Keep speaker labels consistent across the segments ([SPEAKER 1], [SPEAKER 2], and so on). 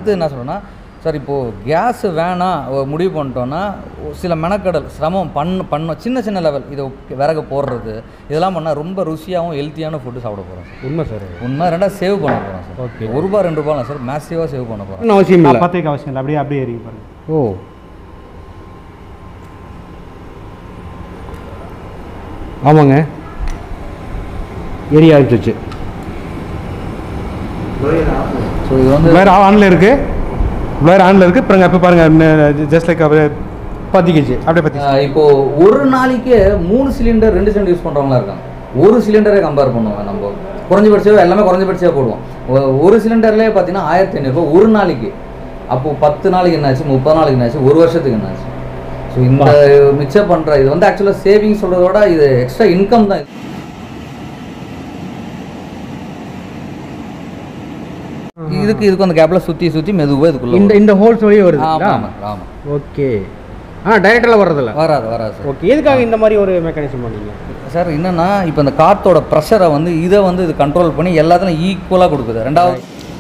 [SPEAKER 1] என்ன சொல்கிறேன்னா சார், இப்போது கேஸு வேணாம் முடிவு பண்ணிட்டோன்னா சில மெனக்கடல் சிரமம் பண்ண சின்ன லெவல் இதை விறகு போடுறது இதெல்லாம் பண்ணால் ரொம்ப ருசியாகவும் ஹெல்த்தியான ஃபுட்டு சாப்பிட போகிறோம் சார்.
[SPEAKER 2] உண்மை சார்,
[SPEAKER 1] உண்மை. ரெண்டாவது சேவ் பண்ண போகிறோம் சார்.
[SPEAKER 2] ஓகே,
[SPEAKER 1] ₹1 ₹2 சார், மேசிவாக சேவ் பண்ண போகிறோம்.
[SPEAKER 2] அவசியம் இல்லை,
[SPEAKER 3] பத்தேக்கு அவசியம் இல்லை, அப்படியே ஏறி பாருங்க.
[SPEAKER 2] ஓ ஆமாங்க, ஏறி ஆகிடுச்சு.
[SPEAKER 1] ஸோ இது வந்து
[SPEAKER 3] வேறு ஆனில் இருக்குது, வேறு ஆனில் இருக்குது. அப்புறம் இப்போ பாருங்கள், ஜஸ்ட் லைக் அப்படியே பற்றிக்கிச்சு, அப்படியே பற்றி.
[SPEAKER 1] இப்போது ஒரு நாளைக்கு 3 சிலிண்டர் 2 சிலிண்டர் யூஸ் பண்ணுறவங்களா இருக்காங்க. ஒரு சிலிண்டரே கம்பேர் பண்ணுவோம் நம்ம, குறைஞ்சபட்சம் எல்லாமே குறைஞ்சபட்சம் போடுவோம். ஒரு சிலிண்டர்லேயே பார்த்தீங்கன்னா ₹1500 ஒரு நாளைக்கு. அப்போது 10 நாளைக்கு என்னாச்சு, 30 நாளைக்கு என்னாச்சு, ஒரு வருஷத்துக்கு என்னாச்சு. ஸோ இந்த மிக்சர் பண்ணுற இது வந்து ஆக்சுவலாக சேவிங் சொல்கிறதோட இது எக்ஸ்ட்ரா இன்கம் தான். இதுக்கு அந்த கேப்பில் சுற்றி மெதுவாக இதுக்குள்ள
[SPEAKER 2] இந்த ஹோல்ஸ் வழியே வருது.
[SPEAKER 1] ஆமாம்.
[SPEAKER 2] ஓகே. டைரெக்டாக வராது
[SPEAKER 1] சார்.
[SPEAKER 2] ஓகே. எதுக்காக இந்த மாதிரி ஒரு மெக்கானிசம் பண்ணீங்க
[SPEAKER 1] சார்? என்னென்னா இப்போ இந்த காற்றோட ப்ரெஷரை வந்து இதை வந்து இது கண்ட்ரோல் பண்ணி எல்லாத்துலையும் ஈக்குவலாக கொடுக்குது. ரெண்டாவது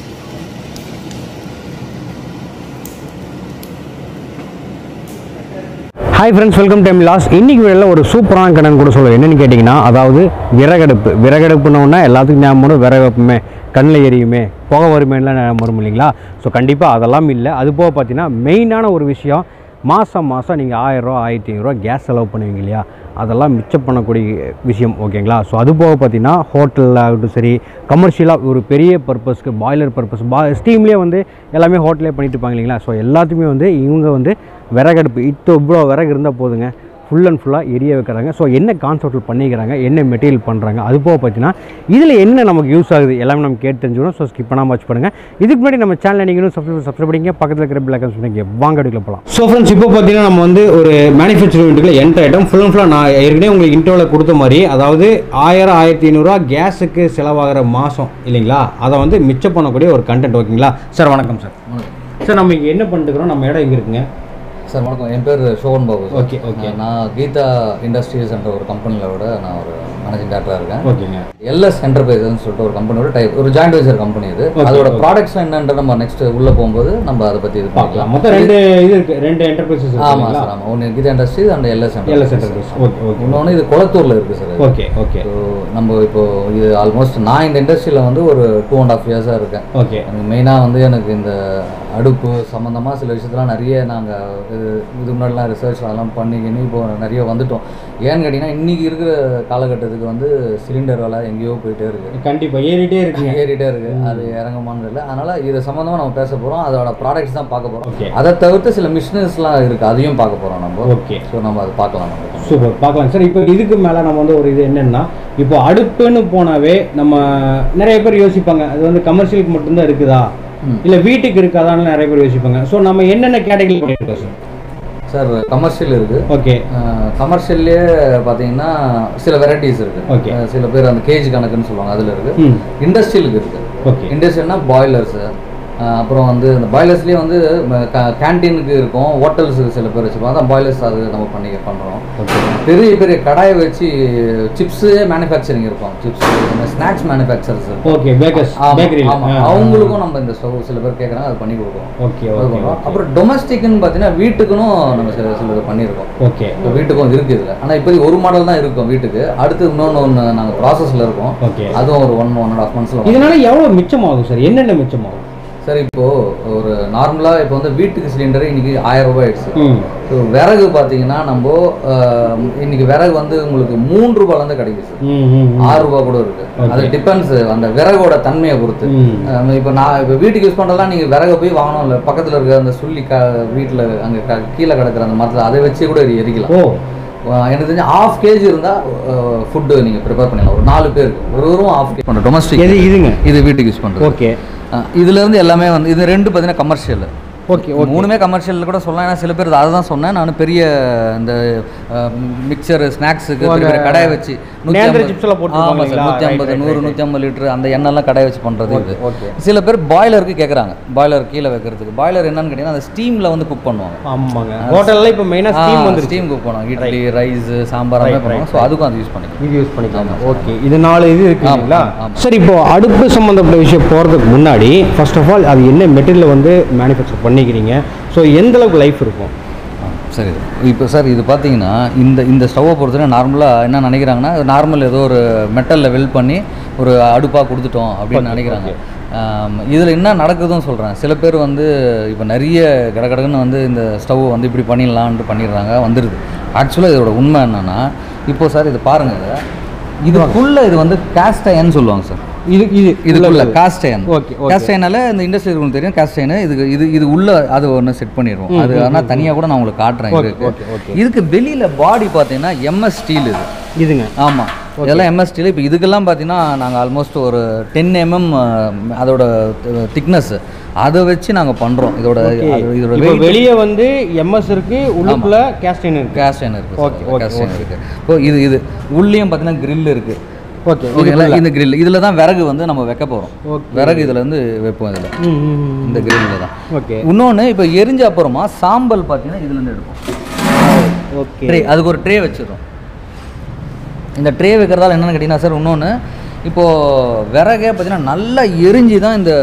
[SPEAKER 2] hi friends, welcome time loss. இன்றைக்கி வீடியோவில் ஒரு சூப்பரான கடன் கூட சொல்லுவேன். என்னென்னு கேட்டிங்கன்னா, அதாவது விறகடுப்புனோன்னா எல்லாத்துக்கும் ஞாபகம் வரும், விறகடுப்புமே கண்ணில் எரியுமே, புகை வருமேலாம் ஞாபகம் வரும் இல்லைங்களா? ஸோ கண்டிப்பாக அதெல்லாம் இல்லை. அது போக பார்த்தீங்கன்னா மெயினான ஒரு விஷயம், மாதம் நீங்கள் ₹1000 ₹1500 கேஸ் செலவு பண்ணுவீங்க இல்லையா? அதெல்லாம் மிச்சம் பண்ணக்கூடிய விஷயம். ஓகேங்களா? ஸோ அது போக பார்த்தீங்கன்னா ஹோட்டலில் ஆகட்டும் சரி, கமர்ஷியலாக ஒரு பெரிய பர்பஸ்க்கு பாய்லர் பர்பஸ் ஸ்டீம்லேயே வந்து எல்லாமே ஹோட்டலே பண்ணிட்டு இருப்பாங்க இல்லைங்களா? ஸோ எல்லாத்துக்குமே வந்து இவங்க வந்து விறகடுப்பு இவ்வளோ விறகு இருந்தால் போதுங்க, ஃபுல் அண்ட் ஃபுல்லாக எரிய வைக்கிறாங்க. ஸோ என்ன கான்செப்டில் பண்ணிக்கிறாங்க, என்ன மெட்டீரியல் பண்ணுறாங்க, அது போக பார்த்தீங்கன்னா இதில் என்ன நமக்கு யூஸ் ஆகுது எல்லாமே நம்ம கேட்டு தெரிஞ்சுக்கணும். ஸோ ஸ்கிப் பண்ணாமல் வாட்ச் பண்ணுங்கள். இதுக்கு முன்னாடி நம்ம சேனலில் நீங்களும் சப்ஸ்கிரைப் பண்ணிங்க, பக்கத்தில் இருக்கிற பெல் ஐகான் சொன்னீங்க, வாங்க எடுக்கல போகலாம். ஸோ ஃப்ரெண்ட்ஸ், இப்போ பார்த்தீங்கன்னா நம்ம வந்து ஒரு மேனுஃபேக்சரிங் யூனிட்டில் என்டர் ஐட்டம் ஃபுல் அண்ட் ஃபுல்லாக நான் ஏற்கனவே உங்களுக்கு இன்ட்ரோவில் கொடுத்த மாதிரி, அதாவது ₹1000 ₹1500 கேஸுக்கு செலவாகிற மாதம் இல்லைங்களா? அதை வந்து மிச்சம் பண்ணக்கூடிய ஒரு கண்டென்ட். ஓகேங்களா சார்? வணக்கம் சார். சார், நம்ம இங்கே என்ன பண்ணிட்டுக்கிறோம், நம்ம இடம் எங்கே இருக்குங்க
[SPEAKER 1] சார்? வணக்கம், என் பேர் சோகன் பாபு.
[SPEAKER 2] ஓகே.
[SPEAKER 1] நான் கீதா இண்டஸ்ட்ரீஸ் என்ற ஒரு கம்பெனியோட நான் ஒரு மேனேஜிங் டைரக்டராக இருக்கேன்.
[SPEAKER 2] ஓகேங்க.
[SPEAKER 1] எல்எஸ் என்டர்பிரைஸ்னு சொல்லிட்டு ஒரு கம்பெனியோட ஒரு ஜாயிண்ட் வெஞ்சர் கம்பெனி இது. அதோட ப்ராடக்ட்ஸ்லாம் என்னன்ற நம்ம நெக்ஸ்ட் உள்ளே போகும்போது நம்ம அதை பற்றி இது பார்க்கலாம்.
[SPEAKER 2] மொத்தம் 2 இது இருக்குது, 2 என்டர்பிரைசஸ்.
[SPEAKER 1] ஆமாம் சார், ஆமாம். ஒன்று Geetha industries and LS
[SPEAKER 2] enterprise. Okay.
[SPEAKER 1] இன்னொன்று இது குளத்தூரில் இருக்குது சார்.
[SPEAKER 2] ஓகே.
[SPEAKER 1] ஸோ நம்ம இப்போ இது ஆல்மோஸ்ட் நான் இந்த இண்டஸ்ட்ரியில் வந்து ஒரு 2.5 இயர்ஸாக இருக்கேன்.
[SPEAKER 2] ஓகே.
[SPEAKER 1] எனக்கு மெயினாக வந்து எனக்கு இந்த அடுப்பு சம்மந்தமாக சில விஷயத்தெல்லாம் நிறைய நாங்கள் இது முன்னாடிலாம் ரிசர்ச் அதெல்லாம் பண்ணிக்கின்னு இப்போ நிறைய வந்துட்டோம். ஏன்னு கேட்டிங்கன்னா இன்றைக்கி இருக்கிற காலகட்டத்துக்கு வந்து சிலிண்டர் விலை எங்கேயோ போயிட்டே இருக்குது.
[SPEAKER 2] கண்டிப்பாக ஏறிட்டே இருக்குது.
[SPEAKER 1] அது இறங்குமான்னு இல்லை. அதனால் இதை சம்மந்தமாக நம்ம பேச போகிறோம், அதோட ப்ராடக்ட்ஸ் தான் பார்க்க போகிறோம்.
[SPEAKER 2] ஓகே.
[SPEAKER 1] அதை தவிர்த்து சில மிஷினரிஸ்லாம் இருக்குது, அதையும் பார்க்க போகிறோம் நம்ம.
[SPEAKER 2] ஓகே.
[SPEAKER 1] ஸோ நம்ம அதை பார்க்கலாம். நம்ம
[SPEAKER 2] சூப்பர், பார்க்கலாம் சார். இப்போ இதுக்கு மேலே நம்ம வந்து ஒரு இது என்னென்னா, இப்போ அடுப்புன்னு போனாவே நம்ம நிறைய பேர் யோசிப்பாங்க, அது வந்து கமர்ஷியலுக்கு மட்டும்தான் இருக்குதா இல்லை வீட்டுக்கு இருக்காதான்னு நிறைய பேர் யோசிப்பாங்க. ஸோ நம்ம என்னென்ன கேட்டகரி பண்ணியிருக்கோம் சார்?
[SPEAKER 1] சார், கமர்ஷியல் இருக்குது.
[SPEAKER 2] ஓகே.
[SPEAKER 1] கமர்ஷியல்லே பார்த்தீங்கன்னா சில வெரைட்டிஸ் இருக்குது.
[SPEAKER 2] ஓகே.
[SPEAKER 1] சில பேர் அந்த கேஜ் கணக்குன்னு சொல்லுவாங்க, அதில் இருக்குது. இண்டஸ்ட்ரியலுக்கு இருக்குது.
[SPEAKER 2] ஓகே.
[SPEAKER 1] இண்டஸ்ட்ரியல்னா பாய்லர்ஸு, அப்புறம் வந்து இந்த பாய்லர்ஸ்லேயே வந்து கேன்டீனுக்கு இருக்கும், ஹோட்டல்ஸுக்கு சில பேர் வச்சுருப்பாங்க. அதான் பாய்லர்ஸ், அது நம்ம பண்ணுறோம். பெரிய பெரிய கடாயை வச்சு சிப்ஸு மேனுஃபேக்சரிங் இருக்கும், சிப்ஸ் ஸ்நாக்ஸ் மேனுஃபேக்சர்ஸ்.
[SPEAKER 2] ஓகே.
[SPEAKER 1] அவங்களுக்கும் நம்ம இந்த ஸ்டவ் சில பேர் கேட்குறாங்க, அது பண்ணி கொடுக்குறோம்.
[SPEAKER 2] ஓகே.
[SPEAKER 1] அப்புறம் டொமஸ்டிக்னு பார்த்தீங்கன்னா வீட்டுக்குன்னு நம்ம சில பண்ணியிருக்கோம்.
[SPEAKER 2] ஓகே.
[SPEAKER 1] வீட்டுக்கும் இருக்குது இதில். ஆனால் இப்போதைக்கு ஒரு மாடல் தான் இருக்கும் வீட்டுக்கு. அடுத்து இன்னொன்று நாங்கள் ப்ராசஸில் இருக்கோம்.
[SPEAKER 2] ஓகே.
[SPEAKER 1] அதுவும் ஒரு 1.5 months.
[SPEAKER 2] இதனால எவ்வளோ மிச்சமாகும் சார்? என்னென்ன மிச்சமாகும்
[SPEAKER 1] சார்? இப்போது ஒரு நார்மலாக இப்போ வந்து வீட்டுக்கு சிலிண்டரு இன்றைக்கி ₹1000 ஆயிடுச்சு. ஸோ விறகு பார்த்தீங்கன்னா நம்ம இன்றைக்கி விறகு வந்து உங்களுக்கு ₹3 கிடைக்குது சார். ₹6 கூட இருக்குது. அது டிபெண்ட்ஸ் அந்த விறகோட தன்மையை பொறுத்து. இப்போ நான் இப்போ வீட்டுக்கு யூஸ் பண்ணுறதுலாம் நீங்கள் விறகு போய் வாங்கணும் இல்லை, பக்கத்தில் இருக்கிற அந்த சுள்ளி வீட்டில் அங்கே கீழே கிடக்கிற அந்த மரத்தில் அதை வச்சு கூட எரிக்கலாம். எனக்கு தெரிஞ்சு 1/2 kg இருந்தால் ஃபுட்டு நீங்கள் ப்ரிப்பேர் பண்ணிடலாம். ஒரு 4 பேருக்கு ஒரு 1/2 kg பண்ணுற டொமஸ்டிக் இதுங்க. இது வீட்டுக்கு யூஸ் பண்ணுறது.
[SPEAKER 2] ஓகே.
[SPEAKER 1] இதுலேருந்து எல்லாமே வந்து இது 2 பார்த்தீங்கன்னா கமர்ஷியல்.
[SPEAKER 2] Okay okay.
[SPEAKER 1] மூணுமே கமர்ஷியல் கூட சொல்லலாம். ஏன்னா சில பேர் அதை தான் சொன்னேன் நான். பெரிய இந்த மிக்சர் ஸ்நாக்ஸுக்கு கடாயை வச்சு 150 100 150 லிட்டர் அந்த எண்ணெய்லாம் கடாயை வச்சு பண்ணுறது இது. சில பேர் பாய்லருக்கு கேட்குறாங்க, பாய்லர் கீழே வைக்கிறதுக்கு. பாய்லர் என்னன்னு கேட்டிங்கன்னா அந்த ஸ்டீமில் வந்து குக் பண்ணுவாங்க.
[SPEAKER 2] ஆமாங்க, ஹோட்டலில் இப்போ மெயினாக ஸ்டீம் வந்து
[SPEAKER 1] ஸ்டீம் குக் பண்ணுவாங்க. இட்லி, ரைஸ், சாம்பார் பண்ணுவாங்க. ஸோ அதுக்கும் அது யூஸ் பண்ணிக்கலாம்.
[SPEAKER 2] இது யூஸ் பண்ணிக்கலாம். ஓகே, இது 4 இது இருக்குங்களா? சரி, இப்போ அடுப்பு சம்மந்தப்பட்ட விஷயம் போகிறதுக்கு முன்னாடி ஃபர்ஸ்ட் ஆஃப் ஆல் அது என்ன மெட்டீரியல் வந்து மேனுஃபேக்சர் பண்ணிக்கிறீங்க, ஸோ எந்த அளவுக்கு லைஃப் இருக்கும்?
[SPEAKER 1] சரி, இப்போ சார் இது பார்த்தீங்கன்னா இந்த ஸ்டவ்வை பொறுத்தவரை நார்மலாக என்ன நினைக்கிறாங்கன்னா நார்மல் ஏதோ ஒரு மெட்டலில் வெல்ட் பண்ணி ஒரு அடுப்பாக கொடுத்துட்டோம் அப்படின்னு நினைக்கிறாங்க. இதில் என்ன நடக்குதுன்னு சொல்கிறேன். சில பேர் வந்து இப்போ நிறைய கடகடன்னு வந்து இந்த ஸ்டவ் வந்து இப்படி பண்ணிடலான்ட்டு பண்ணிடுறாங்க, வந்துடுது. ஆக்சுவலாக இதோட உண்மை என்னென்னா, இப்போ சார் இது பாருங்கள், இதுக்குள்ளே இது வந்து காஸ்ட் அயர்ன் சொல்லுவாங்க சார். இதுக்குள்ள காஸ்ட் அயர்ன். காஸ்ட் அயர்னால இந்த இண்டஸ்ட்ரியல் உங்களுக்கு தெரியும். காஸ்ட் அயர்ன் இது உள்ள அது ஒன்று செட் பண்ணிடுவோம். அது ஆனால் தனியாக கூட நான் உங்களுக்கு காட்டுறேன். இதுக்கு வெளியில் பாடி பார்த்தீங்கன்னா எம்எஸ் ஸ்டீல் இதுங்க. ஆமாம், இதெல்லாம் எம்எஸ் ஸ்டீல். இப்போ இதுக்கெல்லாம் பார்த்தீங்கன்னா நாங்கள் ஆல்மோஸ்ட் ஒரு 10 mm அதோட திக்னஸ், அதை வச்சு நாங்கள் பண்ணுறோம். இதோட
[SPEAKER 2] வெளியே வந்து எம்எஸ் இருக்கு, உள்ளுக்குள்ள காஸ்ட் அயர்ன் இருக்கு.
[SPEAKER 1] காஸ்ட் அயர்ன் இருக்கு. ஓகே, காஸ்ட் அயர்ன் இருக்கு. இப்போ இது உள்ளேயும் பார்த்தீங்கன்னா கிரில் இருக்கு.
[SPEAKER 2] ஓகே,
[SPEAKER 1] இந்த கிரில் இதில் தான் விறகு வந்து நம்ம வைக்க போகிறோம். விறகு இதில் வந்து வைப்போம். இதில் இந்த கிரில்ல தான். ஓகே. இன்னொன்று இப்போ எரிஞ்ச அப்புறமா சாம்பல் பார்த்தீங்கன்னா இதுலேருந்து எடுப்போம். ஓகே, ட்ரே, அதுக்கு ஒரு ட்ரே வச்சிடறோம். இந்த ட்ரே வைக்கிறதால என்னென்னு கேட்டிங்கன்னா சார், இன்னொன்று இப்போது விறகே பார்த்தீங்கன்னா நல்லா எரிஞ்சு தான் இந்த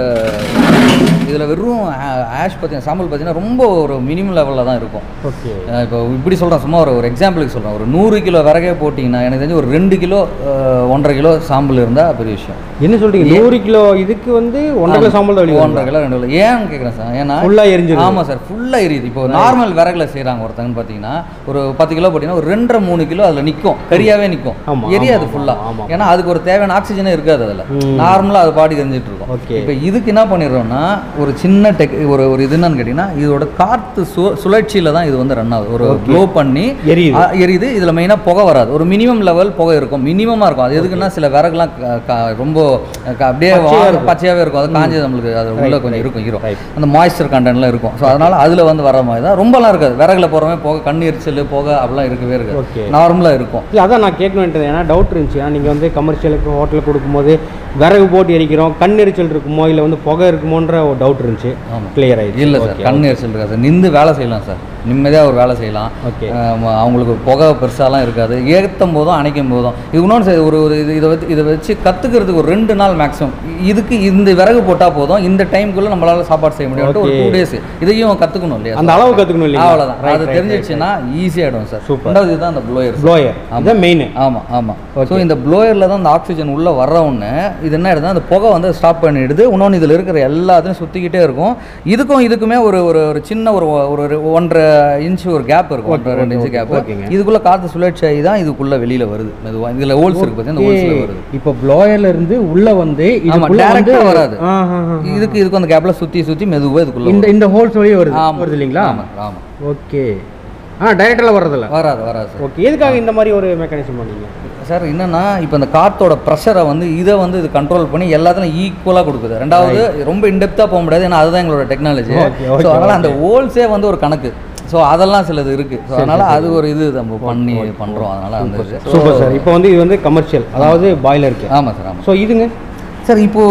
[SPEAKER 1] இதில் வெறும் ஆஷ் பார்த்தீங்கன்னா சாம்பல் பார்த்தீங்கன்னா ரொம்ப ஒரு மினிமம் லெவலில் தான் இருக்கும். ஓகே, இப்போ இப்படி சொல்கிறேன், சும்மா ஒரு எக்ஸாம்பிளுக்கு சொல்கிறேன். ஒரு 100 கிலோ விறகே போட்டிங்கன்னா எனக்கு தெரிஞ்சு ஒரு 2 கிலோ 1.5 கிலோ சாம்பல் இருந்தால் பெரிய விஷயம்.
[SPEAKER 2] என்ன சொல்கிறீங்க? 100 கிலோ இதுக்கு வந்து 1.5 கிலோ சாம்பல் தான்,
[SPEAKER 1] 1.5 கிலோ 2 கிலோ. ஏன்னு கேட்குறேன் சார், ஏன்னா
[SPEAKER 2] ஃபுல்லாக எரிஞ்சு.
[SPEAKER 1] ஆமாம் சார், ஃபுல்லாக எரியுது. இப்போ நார்மல் விறகுல செய்கிறாங்க ஒருத்தங்கன்னு பார்த்தீங்கன்னா ஒரு 10 கிலோ போட்டிங்கன்னா ஒரு 2.5-3 கிலோ அதில் நிற்கும், கரியாகவே நிற்கும், எரியாது ஃபுல்லாக. ஏன்னா அதுக்கு ஒரு தேவையான ஆக்சிஜனே இருக்காது அதில். நார்மலாக அது பாடி எரிஞ்சிட்டு இருக்கும். ஓகே, இப்போ இதுக்கு என்ன பண்ணிடுறோம்னா ஒரு சின்ன ஒரு இது என்னன்னு கேட்டிங்கன்னா இதோட காற்று சுழற்சியில் தான் இது வந்து ரன் ஆகுது. ஒரு ப்ளோ பண்ணி எரியுது. இதில் மெயினாக புகை வராது. ஒரு மினிமம் லெவல் புகை இருக்கும், மினிமமாக இருக்கும். அது எதுக்குன்னா சில விறகுலாம் ரொம்ப அப்படியே பச்சையாகவே இருக்கும். அது காஞ்சி நம்மளுக்கு அது உள்ள கொஞ்சம் இருக்கும், ஹீரோ அந்த மாய்ஸ்சர் கண்டென்ட்லாம் இருக்கும். ஸோ அதனால் அதில் வந்து வர மாதிரி தான். ரொம்பலாம் இருக்காது. விறகுல போகிறவங்க புகை, கண் எரிச்சல், புகை அப்படிலாம் இருக்கவே இருக்காது, நார்மலாக இருக்கும்.
[SPEAKER 2] அதான் நான் கேட்கணுன்றது. ஏன்னா டவுட் இருந்துச்சு. நீங்கள் வந்து கமர்ஷியலுக்கு ஹோட்டலுக்கு கொடுக்கும்போது விறகு போட்டு எரிக்கிறோம், கண் எரிச்சல் இருக்குமோ இல்லை வந்து புகை இருக்குமோன்ற ஒரு டவுட் இருந்துச்சு. கிளியர் ஆகிடுச்சு.
[SPEAKER 1] இல்லை சார், கண் எரிச்சல் இருக்காது சார். நின்று வேலை செய்யலாம் சார், நிம்மதியாக ஒரு வேலை செய்யலாம். ஓகே, அவங்களுக்கு புகை பெருசாலாம் இருக்காது. ஏற்றும் போதும் அணைக்கும் போதும். இது இன்னொன்று ஒரு இதை வச்சு கற்றுக்கிறதுக்கு ஒரு 2 நாள் மேக்ஸிமம். இதுக்கு இந்த விறகு போட்டால் போதும், இந்த டைமுக்குள்ளே நம்மளால் சாப்பாடு செய்ய முடியும். ஒரு 2 days இதையும் கற்றுக்கணும் இல்லையா? அந்த அளவு கற்றுக்கணும் இல்லையா? அவ்வளோதான். அது தெரிஞ்சிடுச்சுன்னா ஈஸியாகிடும் சார். சூப்பர். இதுதான் அந்த ப்ளோயர் அதுதான் மெயின். ஆமாம் ஆமாம். ஸோ இந்த ப்ளோயரில் தான் அந்த ஆக்சிஜன் உள்ளே வர்ற ஒன்று இது என்ன ஆகிடுது, அந்த புகை வந்து ஸ்டாப் பண்ணிடுது. இன்னொன்று இதில் இருக்கிற எல்லாத்தையும் சுற்றிக்கிட்டே இருக்கும். இதுக்குமே ஒரு சின்ன ஒரு 1.5 இன்ச் ஒரு கேப் இருக்கும், 1.5-2 இன்ச் கேப். இதுக்குள்ளே காற்று சுழற்சி ஆகி தான் இதுக்குள்ளே வெளியில் வருது. இதில் ஹோல்ஸ் இருக்குது பார்த்தீங்கன்னா, ஹோல்ஸில் வருது. இப்போ ப்ளோயர்ல இருந்து உள்ளே வந்து டேரெக்டாக வராது. இதுக்கு அந்த கேப்பில் சுற்றி மெதுவாக இதுக்குள்ளே இந்த ஹோல்ஸ் வழியே வருது இல்லைங்களா? ஆமாம் ஆமாம். ஓகே. டைரக்டாக வராது. ஓகே, எதுக்காக இந்த மாதிரி ஒரு மெக்கானிசம் பண்ணீங்க சார்? என்னன்னா இப்போ இந்த காற்றோட ப்ரெஷரை வந்து இதை வந்து இது கண்ட்ரோல் பண்ணி எல்லாத்தையும் ஈக்குவலாக கொடுக்குது. ரெண்டாவது ரொம்ப இன்டெப்த்தாக போக முடியாது, ஏன்னா அதுதான் எங்களோட டெக்னாலஜி. ஸோ அதனால் அந்த ஹோல்ஸே வந்து ஒரு கணக்கு. ஸோ அதெல்லாம் சிலது இருக்குது. ஸோ அதனால் அது ஒரு இது நம்ம பண்ணுறோம். அதனால் அந்த
[SPEAKER 2] சூப்பர் சார். இப்போ வந்து இது வந்து கமர்ஷியல், அதாவது பாய்லருக்கு.
[SPEAKER 1] ஆமாம் சார். ஆமாம்.
[SPEAKER 2] ஸோ இதுங்க
[SPEAKER 1] சார் இப்போ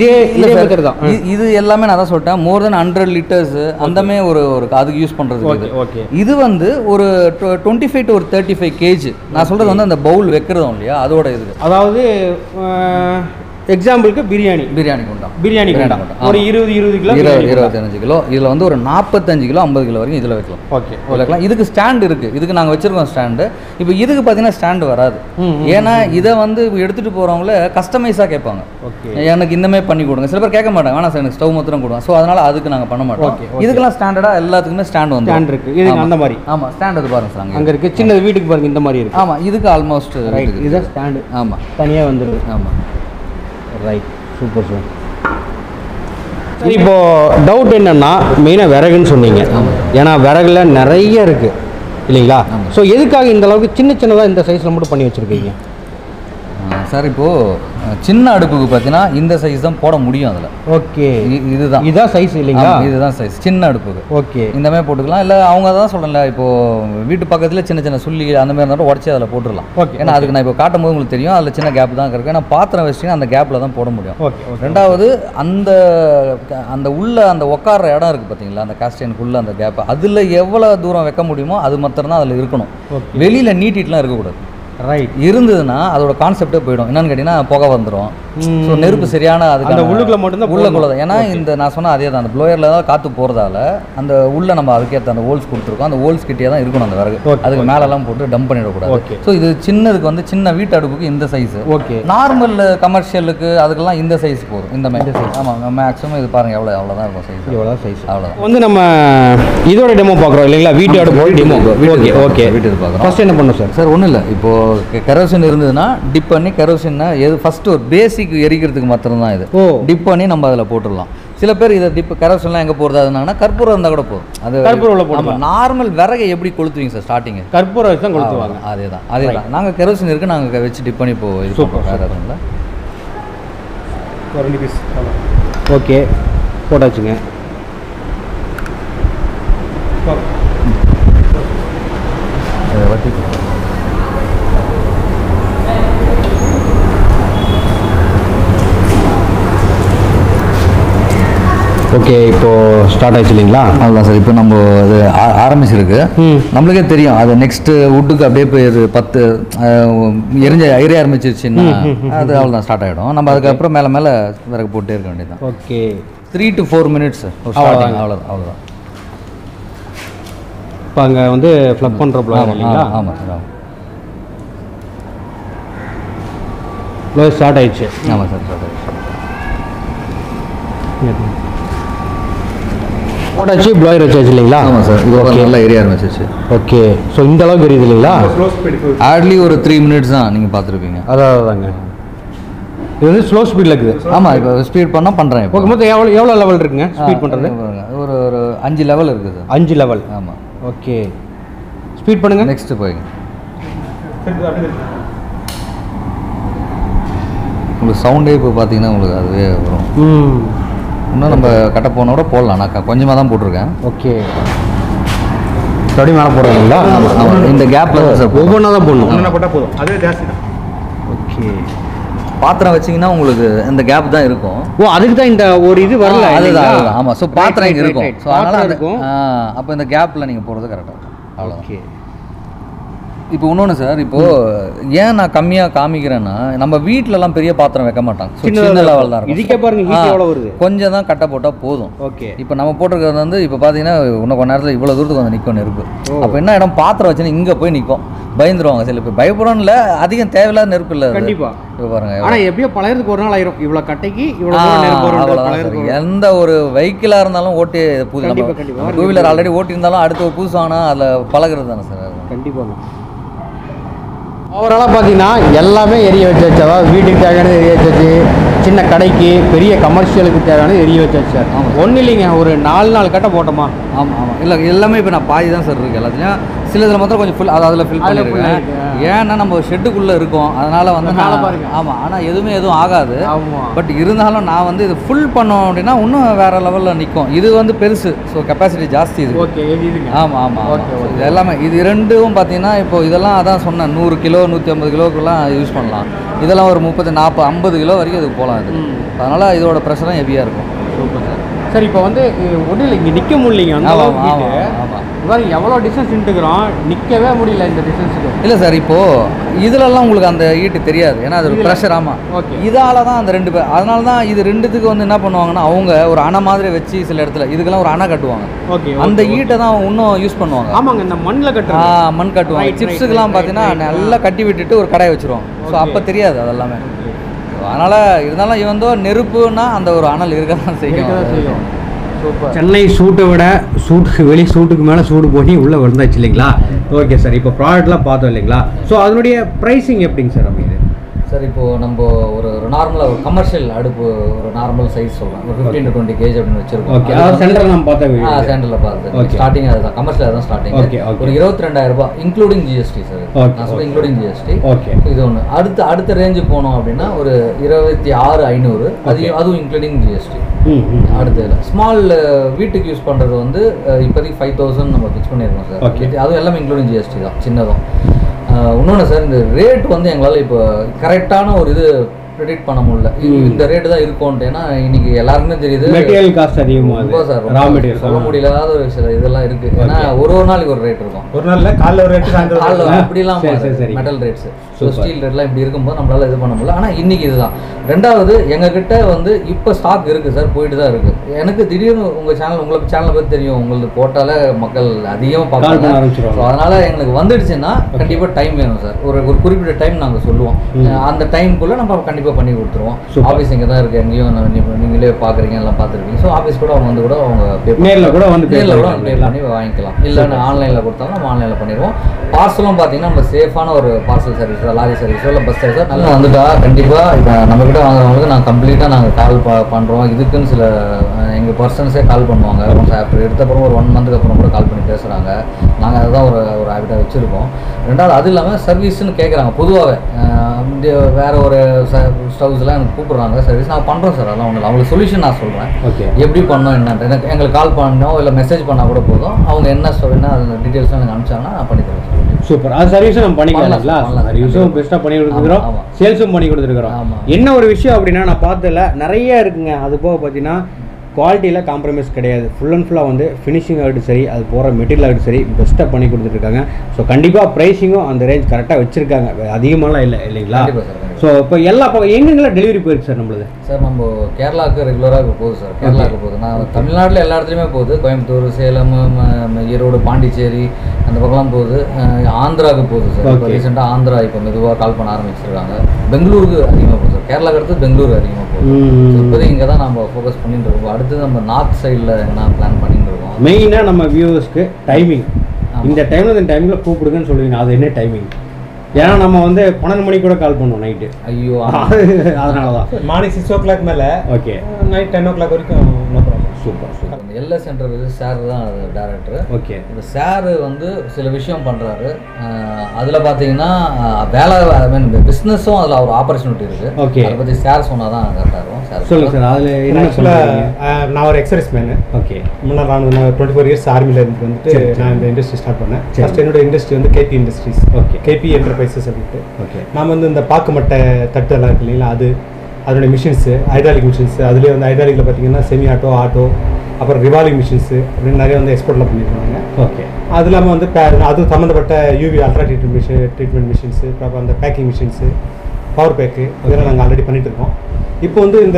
[SPEAKER 1] இதே தான் இது எல்லாமே நான் தான் சொல்லிட்டேன். மோர் தென் 100 liters அந்தமே ஒரு அதுக்கு யூஸ் பண்ணுறது. ஓகே, இது வந்து ஒரு 25 to 35 kg. நான் சொல்கிறது வந்து அந்த பவுல் வைக்கிறதும் இல்லையா, அதோட இது. அதாவது எக்ஸாம்பிளுக்கு பிரியாணி கொண்டா ஒரு 20 கிலோ 25 கிலோ. இதில் வந்து ஒரு 45 கிலோ 50 கிலோ வரைக்கும் இதில் வைக்கலாம். ஓகே, வைக்கலாம். இதுக்கு ஸ்டாண்ட் இருக்குது. இதுக்கு நாங்கள் வச்சுருக்கோம் ஸ்டாண்டு. இப்போ இதுக்கு பார்த்தீங்கன்னா ஸ்டாண்டு வராது. ஏன்னா இதை வந்து எடுத்துகிட்டு போகிறவங்கள கஸ்டமைஸாக கேட்பாங்க. ஓகே, எனக்கு இந்தமாதிரி பண்ணி கொடுங்க. சில பேர் கேட்க மாட்டாங்க, வேணா சார் எனக்கு ஸ்டவ் மாத்திரம் கொடுங்க. ஸோ அதனால் அதுக்கு நாங்கள் பண்ண மாட்டோம். இதுக்கெல்லாம் ஸ்டாண்டர்டாக எல்லாத்துக்குமே ஸ்டாண்ட் வந்து ஸ்டாண்ட் இருக்குது. இது அந்த மாதிரி. ஆமாம், ஸ்டாண்ட் அது பாருங்க சார், அங்கே இருக்குது. சின்ன வீட்டுக்கு பாருங்க இந்த மாதிரி இருக்குது. ஆமாம், இதுக்கு ஆல்மோஸ்ட் இதுதான் ஸ்டாண்டு. ஆமாம், தனியாக வந்துடுது. ஆமாம், ரைட். Super sir. இப்போது டவுட் என்னென்னா மெயினாக விறகுன்னு சொன்னீங்க. ஏன்னா விறகுல நிறைய இருக்குது இல்லைங்களா? ஸோ எதுக்காக இந்த அளவுக்கு சின்னதாக இந்த சைஸில் மட்டும் பண்ணி வச்சுருக்கீங்க? சார் இப்போது சின்ன அடுப்புக்கு பார்த்தீங்கன்னா இந்த சைஸ் தான் போட முடியும் அதில்.
[SPEAKER 2] ஓகே,
[SPEAKER 1] இதுதான்
[SPEAKER 2] சைஸ் இல்லைங்களா?
[SPEAKER 1] இதுதான் சைஸ் சின்ன அடுப்புக்கு.
[SPEAKER 2] ஓகே,
[SPEAKER 1] இந்த மாதிரி போட்டுக்கலாம். இல்லை அவங்க தான் சொல்கிறேன்ல, இப்போது வீட்டு பக்கத்தில் சின்ன சின்ன சுள்ளி அந்த மாதிரி இருந்தாலும் உடச்சி அதில் போட்டுடலாம்.
[SPEAKER 2] ஓகே,
[SPEAKER 1] ஏன்னா அதுக்கு நான் இப்போ காட்டும் போது உங்களுக்கு தெரியும் அதில் சின்ன கேப் தான் இருக்குது. ஏன்னா பாத்திரம் வச்சிங்கன்னா அந்த கேப்பில் தான் போட முடியும்.
[SPEAKER 2] ஓகே.
[SPEAKER 1] ரெண்டாவது அந்த உள்ள அந்த உட்கார இடம் இருக்குது பார்த்தீங்களா, அந்த காஸ்டைனுக்குள்ளே அந்த கேப், அதில் எவ்வளோ தூரம் வைக்க முடியுமோ அது மாத்திரம் தான் அதில் இருக்கணும். வெளியில் நீட்டிட்டுலாம் இருக்கக்கூடாது.
[SPEAKER 2] ரைட்.
[SPEAKER 1] இருந்ததுன்னா அதோட கான்செப்டே போயிடும். என்னன்னு கேட்டிங்கன்னா புகை வந்துடும். ஸோ நெருப்பு சரியான அதுக்கு
[SPEAKER 2] உள்ளுக்குள்ள மட்டும்தான்
[SPEAKER 1] உள்ளக்குள்ள தான். ஏன்னா இந்த நான் சொன்ன அதே தான், அந்த ப்ளோயரில் தான் காற்று போகிறதால அந்த உள்ள நம்ம அதுக்கேற்ற அந்த ஹோல்ஸ் கொடுத்துருக்கோம். அந்த ஹோல்ஸ் கிட்டே தான் இருக்கணும் அந்த விறகு. அதுக்கு மேலெல்லாம் போட்டு டம்ப் பண்ணிடக்கூடாது. ஸோ இது சின்னதுக்கு வந்து சின்ன வீட்டு அடுப்புக்கு இந்த சைஸ்.
[SPEAKER 2] ஓகே.
[SPEAKER 1] நார்மல் கமர்ஷியலுக்கு அதுக்கெல்லாம் இந்த சைஸ் போதும். இந்த மாதிரி சைஸ். ஆமாம், மேக்ஸிமம் இது பாருங்கள் அவ்வளோதான் இருக்கும் சைஸ்.
[SPEAKER 2] இவ்வளோ சைஸ்
[SPEAKER 1] அவ்வளோதான்.
[SPEAKER 2] வந்து நம்ம இதோட டெமோ பார்க்குறோம் இல்லைங்களா? வீட்டு அடுப்பு டெமோ. Okay okay.
[SPEAKER 1] வீட்டு பார்க்குறோம்.
[SPEAKER 2] ஃபர்ஸ்ட் என்ன பண்ணணும் சார்?
[SPEAKER 1] சார் ஒன்றும் இல்லை, இப்போது கெரோசின் இருந்ததுன்னா டிப் பண்ணி கெரோசின்னா எது ஃபஸ்ட்டு ஒரு பேசிக் எரிக்கிறதுக்கு மாத்திரம் தான் இது. டிப் பண்ணி நம்ம அதில் போட்டுடலாம். சில பேர் இதை டிப் கெரோசின்லாம் எங்கே போடுறது அதுனாங்கன்னா கற்பூரம் இருந்தால் கூட போதும். அது
[SPEAKER 2] கற்பூரம் போடுவோம்.
[SPEAKER 1] நார்மல் விறகை எப்படி கொளுத்துவீங்க சார் ஸ்டார்டிங்?
[SPEAKER 2] கற்பூரம் வச்சு தான் கொளுத்துவாங்க.
[SPEAKER 1] அதே தான். நாங்கள் கெரோசின் இருக்குது, நாங்கள் வச்சு டிப் பண்ணி இப்போ இது பண்ணுறோம். வேறு எதுவும் இல்லை.
[SPEAKER 2] ஓகே, போட்டாச்சுங்க. ஓகே, இப்போ ஸ்டார்ட் ஆயிடுச்சு இல்லைங்களா?
[SPEAKER 1] அவ்வளோதான் சார். இப்போ நம்ம அது ஆரம்பிச்சிருக்கு. நம்மளுக்கே தெரியும் அது நெக்ஸ்ட்டு வுட்டுக்கு அப்படியே போய் 10 எரிய ஆரம்பிச்சிருச்சுன்னா அது அவ்வளோதான் ஸ்டார்ட் ஆகிடும். நம்ம அதுக்கப்புறம் மேலே மேலே விறகு போட்டே இருக்க வேண்டியது தான்.
[SPEAKER 2] ஓகே,
[SPEAKER 1] 3 to 4 minutes அவ்வளோதான்.
[SPEAKER 2] இப்போ அங்கே வந்து ஃப்ளக் பண்ணுற ப்ளோயர் இல்லைங்களா?
[SPEAKER 1] ஆமாம் சார்.
[SPEAKER 2] ப்ளோயர் ஸ்டார்ட் ஆயிடுச்சு.
[SPEAKER 1] ஆமாம் சார், ஸ்டார்ட் ஆயிடுச்சு.
[SPEAKER 2] போட்டாச்சு, ப்ளோயர் வச்சாச்சு இல்லைங்களா?
[SPEAKER 1] ஆமாம் சார். இது நல்லா ஏரியா ஆரம்பிச்சிச்சு.
[SPEAKER 2] ஓகே, ஸோ இந்த அளவுக்கு எரியுது இல்லைங்களா?
[SPEAKER 1] ஹார்ட்லி ஒரு 3 minutes தான் நீங்கள் பார்த்துருப்பீங்க.
[SPEAKER 2] அதாங்க, இது வந்து ஸ்லோ ஸ்பீடில் இருக்குது.
[SPEAKER 1] ஆமாம், இப்போ ஸ்பீட் பண்ணால் பண்ணுறேன். இப்போ
[SPEAKER 2] மொத்தம் எவ்வளோ லெவல் இருக்குங்க ஸ்பீட் பண்ணுறது?
[SPEAKER 1] ஒரு 5 லெவல் இருக்குது சார்.
[SPEAKER 2] 5 லெவல்.
[SPEAKER 1] ஆமாம்.
[SPEAKER 2] ஓகே, ஸ்பீட் பண்ணுங்கள்.
[SPEAKER 1] நெக்ஸ்ட்டு போய்ங்க. உங்களுக்கு சவுண்டே இப்போ பார்த்தீங்கன்னா உங்களுக்கு அதுவே வரும். இன்னும் நம்ம கட்ட போன கூட போடலாம். நான் கொஞ்சமாக தான் போட்டிருக்கேன்.
[SPEAKER 2] ஓகே, மேலே போடுறீங்களா?
[SPEAKER 1] ஆமாம், இந்த கேப்பில் சார்
[SPEAKER 2] ஒவ்வொன்றா தான் போடணும்.
[SPEAKER 3] ஒன்றா போட்டால் போதும், அதுவே ஜாஸ்தி தான்.
[SPEAKER 2] ஓகே,
[SPEAKER 1] பாத்திரம் வச்சிங்கன்னா உங்களுக்கு இந்த கேப் தான் இருக்கும்.
[SPEAKER 2] ஓ, அதுக்கு தான் இந்த ஒரு இது வரல.
[SPEAKER 1] அதுதான். ஆமாம், ஸோ பாத்திரம் இங்கே இருக்கும். ஸோ அதனால் இருக்கும். அப்போ இந்த கேப்பில் நீங்கள் போகிறது கரெக்டாக இருக்கும். அவ்வளோ. ஓகே, இப்போ இன்னொன்று சார், இப்போது ஏன் நான் கம்மியாக காமிக்கிறேன்னா நம்ம வீட்டிலலாம் பெரிய பாத்திரம் வைக்க மாட்டாங்க. சின்ன லெவல் தான் இருக்கும்.
[SPEAKER 2] இதுக்கே பாருங்க ஹீட் எவ்வளோ வருது.
[SPEAKER 1] கொஞ்சம் தான் கட்டை போட்டால் போதும்.
[SPEAKER 2] ஓகே,
[SPEAKER 1] இப்போ நம்ம போட்டிருக்கிறது வந்து இப்போ பார்த்தீங்கன்னா இன்னும் கொஞ்ச நேரத்தில் இவ்வளோ தூரத்துக்கு வந்து நிற்கும் நெருப்பு. அப்போ என்ன இடம் பாத்திரம் வச்சுன்னா இங்கே போய் நிற்கும். பயந்துருவாங்க சில பேர். பயப்படணும் இல்லை, அதிகம் தேவையில்லாத நெருப்பு இல்லை.
[SPEAKER 2] கண்டிப்பாக.
[SPEAKER 1] இப்போ பாருங்க,
[SPEAKER 2] ஆனால் எப்படியோ பழகிறதுக்கு ஒரு நாள் ஆயிரும். இவ்வளோ கட்டைக்கு இவ்வளோ
[SPEAKER 1] எந்த ஒரு வெஹிக்கிளாக இருந்தாலும் ஓட்டி புது 2 வீலர் ஆல்ரெடி ஓட்டியிருந்தாலும் அடுத்த ஒரு புதுசு ஆனால் அதில் பழகிறது தானே சார்.
[SPEAKER 2] கண்டிப்பாக. ஓவராலாக பார்த்தீங்கன்னா எல்லாமே எரிய வச்சாச்சு. அதாவது வீட்டுக்கு தேவையானது எரிய வச்சாச்சு, சின்ன கடைக்கு பெரிய கமர்ஷியலுக்கு தேவையானது எரிய வச்சாச்சு சார். ஒன்றும் இல்லைங்க, ஒரு 4 கட்டை போட்டோமா?
[SPEAKER 1] ஆமாம். இல்லை, எல்லாமே இப்போ நான் பாதி தான் சார் இருக்குது எல்லாத்துலேயும். சில இதில் மாத்திரம் கொஞ்சம் அதில் ஃபில் பண்ணியிருக்கேன். ஏன்னா நம்ம ஷெட்டுக்குள்ளே இருக்கோம், அதனால் வந்து ஆமாம். ஆனால் எதுவும் ஆகாது. பட் இருந்தாலும் நான் வந்து இது ஃபுல் பண்ணோம் அப்படின்னா இன்னும் வேறு லெவலில் நிற்கும். இது வந்து பெருசு, ஸோ கெப்பாசிட்டி ஜாஸ்தி இது.
[SPEAKER 2] ஓகே,
[SPEAKER 1] ஆமாம். இது எல்லாமே இது ரெண்டும் பார்த்தீங்கன்னா இப்போ இதெல்லாம் அதான் சொன்னேன், 100 கிலோ 150 கிலோக்கெல்லாம் யூஸ் பண்ணலாம். இதெல்லாம் ஒரு 30 40 50 கிலோ வரைக்கும் இதுக்கு போகலாம். இது அதனால் இதோட ப்ரெஷரும் ஹெவியாக இருக்கும்.
[SPEAKER 2] Super sir. சார் இப்போ வந்து ஒன்றும் இல்லை, இங்கே நிற்க முடியலைங்க. ஆமாம், எவ்வளோ டிஸ்டன்ஸ் நின்றுக்கிறோம், நிற்கவே முடியல இந்த டிஸ்டன்ஸுக்கு.
[SPEAKER 1] இல்லை சார், இப்போது இதிலெல்லாம் உங்களுக்கு அந்த ஈட்டு தெரியாது. ஏன்னா அது ஒரு ப்ரெஷர். ஆமாம்,
[SPEAKER 2] ஓகே.
[SPEAKER 1] இதால் தான் அந்த 2 பேர். அதனால தான் இது 2த்துக்கு வந்து என்ன பண்ணுவாங்கன்னா அவங்க ஒரு அணை மாதிரி வச்சு சில இடத்துல இதுக்கெல்லாம் ஒரு அணை கட்டுவாங்க.
[SPEAKER 2] ஓகே, அந்த
[SPEAKER 1] ஈட்டை தான் இன்னும் யூஸ் பண்ணுவாங்க.
[SPEAKER 2] ஆமாங்க, இந்த மண்ணில் கட்டுவாங்க.
[SPEAKER 1] மண் கட்டுவாங்க. சிப்ஸுக்கெல்லாம் பார்த்தீங்கன்னா நல்லா கட்டி விட்டுட்டு ஒரு கடையை வச்சுருவாங்க. ஸோ அப்போ தெரியாது அதெல்லாமே. அதனால் இருந்தாலும் இவன் நெருப்புன்னா அந்த ஒரு அனல் இருக்க தான் செய்யும்.
[SPEAKER 2] சென்னை சூட்டை விட வெளி சூட்டுக்கு மேலே சூடு போய் உள்ளே விழுந்தாச்சு இல்லைங்களா? ஓகே சார், இப்போ ப்ராடக்ட்லாம் பார்த்தோம் இல்லைங்களா? ஸோ அதனுடைய ப்ரைஸிங் எப்படிங்க சார் அமைது?
[SPEAKER 1] சார் இப்போது நம்ம ஒரு நார்மலாக ஒரு கமர்ஷியல் அடுப்பு ஒரு நார்மல் சைஸ் சொல்கிறேன், ஒரு 15 to 20 kg அப்படின்னு வச்சிருக்கோம்.
[SPEAKER 2] ஓகே, அதாவது சென்டரில் நம்ம பார்த்தா
[SPEAKER 1] சென்டரில் பார்த்து ஸ்டார்டிங் அதுதான், கமர்ஷியல் அதுதான் ஸ்டார்டிங். ஒரு 22,000 ரூபாய் இன்க்ளூடிங் ஜிஎஸ்டி சார். நான் சொல்ல இன்க்ளூடிங் ஜிஎஸ்டி.
[SPEAKER 2] ஓகே,
[SPEAKER 1] இது ஒன்று. அடுத்த ரேஞ்சு போனோம் அப்படின்னா ஒரு 26,500, அதுவும் இன்க்ளூடிங் ஜிஎஸ்டி. அடுத்தது ஸ்மால் வீட்டுக்கு யூஸ் பண்ணுறது வந்து இப்போதைக்கு 5,000 நம்ம ஃபிக்ஸ் பண்ணியிருக்கோம் சார். அதுவும் எல்லாமே இன்க்ளூடிங் ஜிஎஸ்டி தான், சின்னதும். இன்னொன்று சார், இந்த ரேட் வந்து எங்களால் இப்போ கரெக்டான ஒரு இது ப்ரெடிக்ட் பண்ண முடியல, இந்த ரேட்டு தான் இருக்கும்ட்டு. ஏன்னா இன்னைக்கு எல்லாருக்குமே தெரியுது
[SPEAKER 2] மெட்டீரியல் காஸ்ட் அதிகமாக
[SPEAKER 1] சார், ரா மெட்டீரியல் சொல்ல முடியலாத ஒரு சில இதெல்லாம் இருக்கு. ஏன்னா ஒரு நாளைக்கு ஒரு ரேட் இருக்கும்,
[SPEAKER 3] ஒரு நாள்ல காலைல ஒரு ரேட்,
[SPEAKER 1] காலைல அப்படிலாம் மெட்டல் ரேட்ஸ், ஸோ ஸ்டீல் ரேட்லாம் இப்படி இருக்கும்போது நம்மளால இது பண்ண முடியல. ஆனால் இன்னைக்கு இதுதான். ரெண்டாவது, எங்ககிட்ட வந்து இப்போ ஸ்டாக் இருக்குது சார், போயிட்டு தான் இருக்குது. எனக்கு திடீர்னு உங்கள் சேனல், உங்களுக்கு சேனலை பற்றி தெரியும், உங்களுக்கு போட்டாலே மக்கள் அதிகமாக பார்க்கலாம். ஸோ அதனால் எங்களுக்கு வந்துடுச்சுன்னா கண்டிப்பாக டைம் வேணும் சார். ஒரு குறிப்பிட்ட டைம் நாங்கள் சொல்லுவோம், அந்த டைமுக்குள்ளே நம்ம கண்டிப்பாக பண்ணி கொடுத்துருவோம். ஆஃபீஸ் இங்கே தான் இருக்குது, எங்கேயும் நீங்களே பார்க்குறீங்க, எல்லாம் பார்த்துருக்கீங்க. ஸோ ஆஃபீஸ் கூட அவங்க வந்து கூட அவங்க
[SPEAKER 2] நேரில் கூட வந்து
[SPEAKER 1] பே பண்ணி வாங்கிக்கலாம். இல்லைன்னா ஆன்லைனில் கொடுத்தாலும் நம்ம ஆன்லைனில் பண்ணிடுவோம். பார்சலும் பார்த்தீங்கன்னா நம்ம சேஃபான ஒரு பார்சல் சர்வீஸ், லாரி சர்வீஸோ இல்லை பஸ் சர்வீஸோ நல்லா வந்துட்டா கண்டிப்பாக இப்போ நம்மக்கிட்ட வாங்குறவங்களுக்கு நாங்கள் கம்ப்ளீட்டாக நாங்கள் கால் பண்ணுறோம். இதுக்குன்னு சில எங்கள் பர்சன்ஸே கால் பண்ணுவாங்க. ஆஃப்டர் எடுத்தப்பறம் ஒரு 1 மந்த்துக்கு அப்புறம் கூட கால் பண்ணி பேசுகிறாங்க. நாங்கள் அதுதான் ஒரு ஹேபிட்டாக வச்சுருக்கோம். ரெண்டாவது, அது இல்லாமல் சர்வீஸ்ன்னு கேட்குறாங்க. பொதுவாகவே வேறு ஒரு ஸ்டவ்ஸ்லாம் எனக்கு கூப்பிட்றாங்க சர்வீஸ், நான் பண்ணுறோம் சார். அதெல்லாம் ஒன்றும் அவங்களுக்கு சொல்யூஷன் நான் சொல்கிறேன், எப்படி பண்ணோம் என்னன்ட்டு. எனக்கு எங்களுக்கு கால் பண்ணோம் இல்லை மெசேஜ் பண்ணால் கூட போதும். அவங்க என்ன அந்த டீட்டெயில்ஸ்லாம் எனக்கு அனுப்பிச்சாங்கன்னா நான் பண்ணி தருவேன்.
[SPEAKER 2] சூப்பர். அது சர்வீஸும் நம்ம பண்ணிக்கலாம், சர்வீஸும் பெஸ்ட்டாக பண்ணி கொடுத்துருக்குறோம், சேல்ஸும் பண்ணி கொடுத்துருக்குறோம். என்ன ஒரு விஷயம் அப்படின்னா, நான் பார்த்ததில்ல நிறைய இருக்குங்க. அது போக பார்த்தீங்கன்னா குவாலிட்டியில் காம்ப்ரமைஸ் கிடையாது. ஃபுல் அண்ட் ஃபுல்லாக வந்து ஃபினிஷிங் ஆகிட்டு சரி, அது போகிற மெட்டீரியல் ஆகிட்டு சரி, பெஸ்ட்டாக பண்ணி கொடுத்துட்ருக்காங்க. ஸோ கண்டிப்பாக ப்ரைஸிங்கும் அந்த ரேஞ்ச் கரெக்டாக வச்சுருக்காங்க, அதிகமாகலாம் இல்லை இல்லைங்களா? ஸோ இப்போ எல்லா எங்கெங்கெல்லாம் டெலிவரி போயிருக்கு சார் நம்மளுது?
[SPEAKER 1] சார் நம்ம கேரளாவுக்கு ரெகுலராக போகுது சார். கேரளாவுக்கு போகுது. நான் தமிழ்நாட்டில் எல்லா இடத்துலையுமே போகுது. கோயம்புத்தூர், சேலம், ஈரோடு, பாண்டிச்சேரி அந்த பக்கம்லாம் போகுது. ஆந்திராவுக்கு போகுது சார். இப்போ ரீசெண்டாக ஆந்திரா இப்போ மெதுவாக கால் பண்ண ஆரம்பிச்சிருக்காங்க. பெங்களூருக்கு அதிகமாக போகுது சார். கேரளாவுக்கு அடுத்து பெங்களூர் அதிகமாக போகுது. இப்போதைக்கு இங்கே தான் நம்ம ஃபோக்கஸ் பண்ணிட்டு இருக்கோம். அடுத்து நம்ம நார்த் சைடில் என்ன பிளான் பண்ணிட்டு இருக்கோம்.
[SPEAKER 2] மெயினாக நம்ம வியூவர்ஸ்க்கு டைமிங், இந்த டைமில் இந்த டைமில் கூப்பிடுங்கன்னு சொல்லுவீங்க, அது என்ன டைமிங்? ஏன்னா நம்ம வந்து 12 மணிக்கு கூட கால் பண்ணுவோம் நைட்டு.
[SPEAKER 1] ஐயோ,
[SPEAKER 3] அதனால தான் மார்னிங் 6 o'clock மேலே ஓகே, நைட் 10 o'clock வரைக்கும் no problem.
[SPEAKER 1] Super super. LS centre sir தான் அது டேரக்டர்.
[SPEAKER 2] ஓகே,
[SPEAKER 1] இந்த சார் வந்து சில விஷயம் பண்ணுறாரு. அதில் பார்த்தீங்கன்னா வேலை, ஐ மீன் பிஸ்னஸும் அதில் ஒரு ஆப்பர்ச்சுனிட்டி இருக்குது.
[SPEAKER 2] ஓகே,
[SPEAKER 1] அதை பற்றி சார் சொன்னால் தான் கரெக்டாக இருக்கும். சார்
[SPEAKER 2] சொல்லுங்கள் சார். அதில்
[SPEAKER 3] ஆக்சுவலாக நான் ஒரு எக்ஸர்சைஸ் மேனு.
[SPEAKER 2] ஓகே,
[SPEAKER 3] முன்னாள் நான் 24 இயர்ஸ் ஆர்மியில் இருந்து வந்துட்டு நான் இந்த இண்டஸ்ட்ரி ஸ்டார்ட் பண்ணேன். ஃபர்ஸ்ட் என்னோட இண்டஸ்ட்ரி வந்து KP industries. Okay, KP enterprises அப்படின்ட்டு. ஓகே, நான் வந்து இந்த பாக்கு மட்டை தட்டு எல்லாம் இருக்கு இல்லைங்களா, அதோடைய மிஷின்ஸு, ஹைட்ராலிக் மிஷின்ஸு. அதுலேயே வந்து ஹைட்ராலிக்கில் பார்த்தீங்கன்னா செமி ஆட்டோ, அப்புறம் ரிவால்விங் மிஷின்ஸு அப்படின்னு நிறைய வந்து எக்ஸ்போர்ட்டில் பண்ணியிருக்காங்க. ஓகே, அது இல்லாமல் வந்து அது சம்மந்தப்பட்ட யூவி அல்ட்ரா ட்ரீட்மெண்ட் மிஷின்ஸு, அப்புறம் அந்த பேக்கிங் மிஷின்ஸு, பவர் பேக்கு, இதெல்லாம் நாங்கள் ஆல்ரெடி பண்ணிட்டு இருக்கோம். இப்போ வந்து இந்த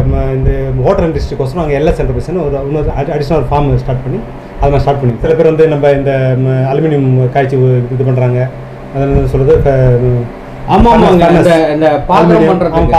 [SPEAKER 3] வாட்டர் இண்டஸ்ட்ரிக்கோசரம் நாங்கள் எல்எஸ் என்டர்பிரைஸ்னு இன்னொரு அடிஷ்னல் ஃபார்ம் ஸ்டார்ட் பண்ணி அதை நான் ஸ்டார்ட் பண்ணி, சில பேர் வந்து நம்ம இந்த அலுமினியம் காய்ச்சி இது பண்ணுறாங்க. அதை சொல்கிறது
[SPEAKER 2] ஆமாம், இந்த பாத்திரம்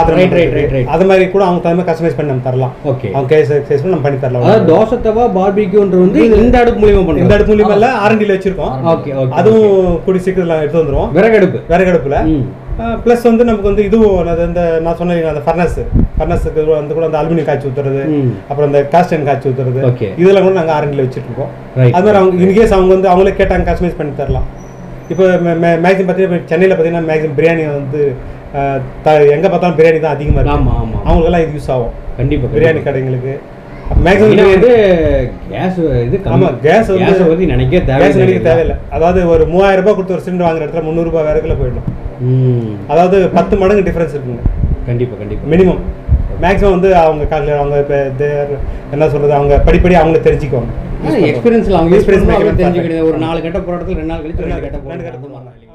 [SPEAKER 3] அது மாதிரி கூட அவங்க தகுந்த கஸ்டமைஸ் பண்ணி நம்ம தரலாம். ஓகே, அவங்க கேஸ் நம்ம பண்ணி தரலாம்.
[SPEAKER 2] அதாவது தோசை தவா பார்பிக்யூன்றது வந்து இந்த அடுப்பு மூலியமா பண்ணுறோம்.
[SPEAKER 3] இந்த அடுப்பு மூலியமா இல்லை, R&Dல வச்சிருக்கோம். ஓகே, அதுவும் கூடி சீக்கிரத்தில் எடுத்து வந்துடுவோம். விறகடுப்புல ப்ளஸ் வந்து நமக்கு வந்து இதுவும் இந்த நான் சொன்ன அந்த ஃபர்னஸுக்கு வந்து கூட அந்த அலுமினியம் காய்ச்சி ஊற்றுறது, அப்புறம் அந்த காஸ்டன் காய்ச்சி ஊற்றுறது, இதெல்லாம் கூட நாங்கள் R&Dல வச்சுட்டு இருக்கோம். அது மாதிரி அவங்க இன்கேஸ் அவங்க வந்து அவங்களே கேட்டாங்க கஸ்டமைஸ் பண்ணி தரலாம். இப்போ மேக்ஸிமம் பார்த்தீங்கன்னா சென்னையில் பார்த்தீங்கன்னா மேக்ஸிமம் பிரியாணி வந்து எங்கே பார்த்தாலும் பிரியாணி தான் அதிகமாக இருக்கும். ஆமாம் ஆமாம், அவங்களுக்கெல்லாம் இது யூஸ் ஆகும் கண்டிப்பாக பிரியாணி கடைங்களுக்கு. மேக்ஸிமம் வந்து கேஸ் இது ஆமாம், கேஸ் வந்து நினைக்க தேவையில்லை. அதாவது ஒரு 3000 ரூபாய் கொடுத்து ஒரு சிலிண்டர் வாங்குற இடத்துல 300 ரூபாய் வேறுக்குள்ள போயிடும். அதாவது 10 மடங்கு டிஃப்ரென்ஸ் இருக்குங்க. கண்டிப்பாக மினிமம். மேக்ஸிமம் வந்து அவங்க இப்போ என்ன சொல்கிறது, அவங்க படிப்படி அவங்க தெரிஞ்சுக்குவாங்க.
[SPEAKER 2] எக்ஸ்பீரியன்ஸில் அவங்க தெரிஞ்சுக்கிட்டு ஒரு 4 கட்ட போராட்டத்தில் 2 நாள் கழிச்சு 2 கட்ட போராட்டம்